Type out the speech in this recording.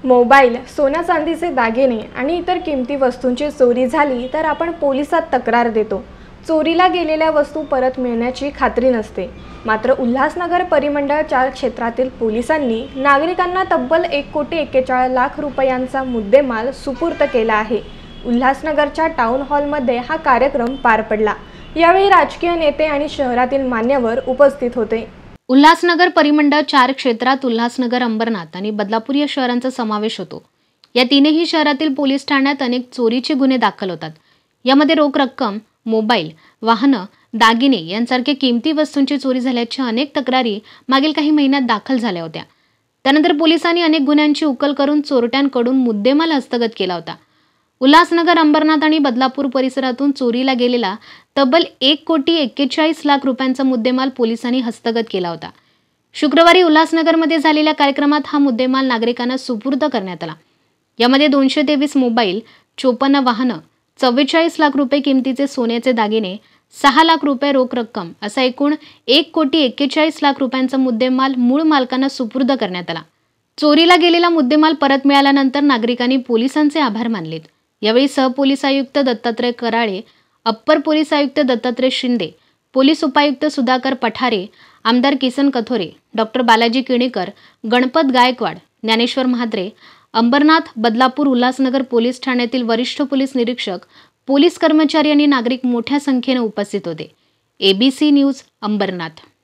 Mobile, सोन्या चांदीचे दागिने आणि इतर किमती वस्तूंची चोरी झाली तर आपण पोलिसात तक्रार देतो। चोरीला गेलेल्या वस्तू परत मिळण्याची खात्री नसते। मात्र उल्हासनगर परिमंडळ 4 क्षेत्रातील पोलिसांनी नागरिकांना तब्बल 1,41,00,000 रुपयांचा मुद्देमाल सुपूर्द केला आहे। उल्हासनगरच्या टाउन हॉलमध्ये हा कार्यक्रम पार पडला। यावेळी राजकीय नेते आणि शहरातील मान्यवर उपस्थित होते। उल्हासनगर परिमंडळ 4 क्षेत्रात उल्हासनगर, अंबरनाथ आणि बदलापूर या शहरांचा समावेश होतो। या तीनही शहरातील पोलीस ठाण्यात अनेक चोरीचे गुन्हे दाखल होतात। यामध्ये रोख रक्कम, मोबाईल, वाहनं, दागिने यांसारख्या किमती वस्तूंची चोरी झाल्याच्या अनेक तक्रारी मागील काही महिन्यात दाखल झाल्या होत्या। त्यानंतर पोलिसांनी अनेक गुन्ह्यांची उकल करून चोरट्यांकडून मुद्देमाल हस्तगत केला होता। उल्हासनगर, अंबरनाथ आणि बदलापूर परिसरातून चोरीला गेलेला तब्बल 1,41,00,000 रुपयांचा मुद्देमाल पोलिसांनी हस्तगत केला होता। शुक्रवारी उल्हासनगरमध्ये झालेल्या कार्यक्रमात हा मुद्देमाल नागरिकांना सुपूर्द करण्यात आला। यामध्ये 223 मोबाईल, 54 वाहनं, 44 लाख रुपये किमतीचे सोन्याचे दागिने, 6 लाख रुपये रोख रक्कम असा एकूण 1,41,00,000 रुपयांचा मुद्देमाल मूळ मालकांना सुपूर्द करण्यात आला। चोरीला गेलेला मुद्देमाल परत मिळाल्यानंतर नागरिकांनी पोलिसांचे आभार मानलेत। यावेळी सहपोलीस आयुक्त दत्तात्रय कराळे, अप्पर पोलीस आयुक्त दत्तात्रय शिंदे, पोलीस उपायुक्त सुधाकर पठारे, आमदार किसन कथोरे, डॉक्टर बालाजी किणीकर, गणपत गायकवाड, ज्ञानेश्वर म्हात्रे, अंबरनाथ, बदलापूर, उल्हासनगर पोलीस ठाण्यातील वरिष्ठ पोलीस निरीक्षक, पोलीस कर्मचारी आणि नागरिक मोठ्या संख्येने उपस्थित होते। ABC news, Ambernath.